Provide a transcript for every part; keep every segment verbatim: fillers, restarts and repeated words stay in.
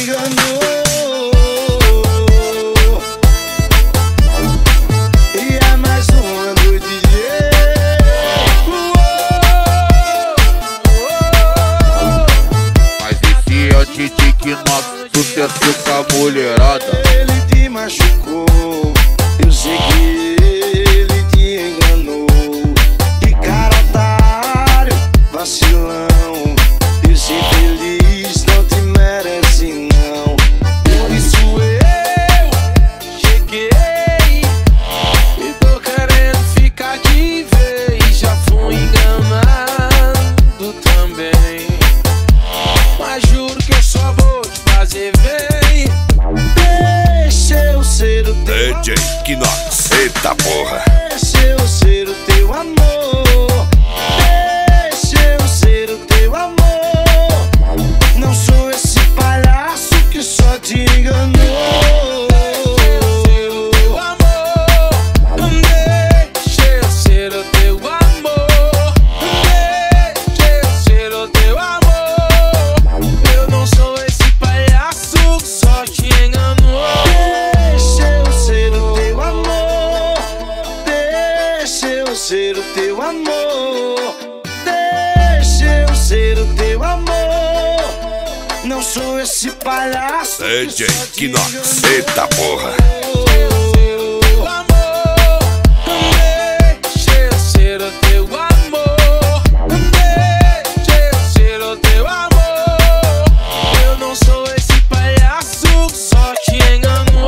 enganou. E é mais uma do D J. Mas esse é o D J Kinox, sucesso com a mulherada. Ele te machucou, eu sei que ele te enganou. Que cara otário, vacilão. Esse infeliz não te merece não. Por isso eu cheguei e tô querendo ficar de vez. Já fui enganado também, mas juro que eu só vou te fazer bem. Deixa eu ser o teu D J Kinox, eita porra. Deixa eu ser o teu amor. Deixa eu ser o teu amor. Não sou esse palhaço que só te enganou. Deixa eu ser o teu amor. Deixa eu ser o teu amor. Eu não sou esse palhaço que só te enganou. Deixa eu ser o teu amor. Deixa eu ser o teu amor. Deixa eu ser o teu amor. Não sou esse palhaço D J Kinox, eita porra. Deixa eu ser o teu amor. Deixa eu ser o teu amor. Eu não sou esse palhaço que só te enganou.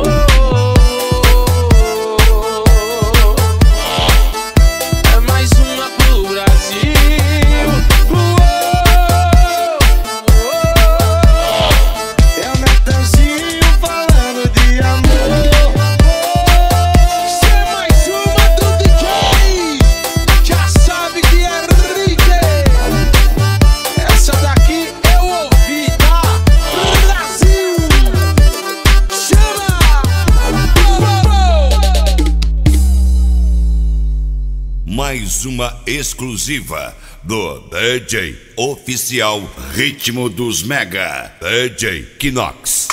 É mais uma pro Brasil. É o Natanzinho falando de amor. Isso é mais uma do D J. Já sabe que é Rick. Essa daqui eu ouvi, tá? Brasil, chama! Mais uma exclusiva do D J oficial Ritmo dos Mega, D J Kinox.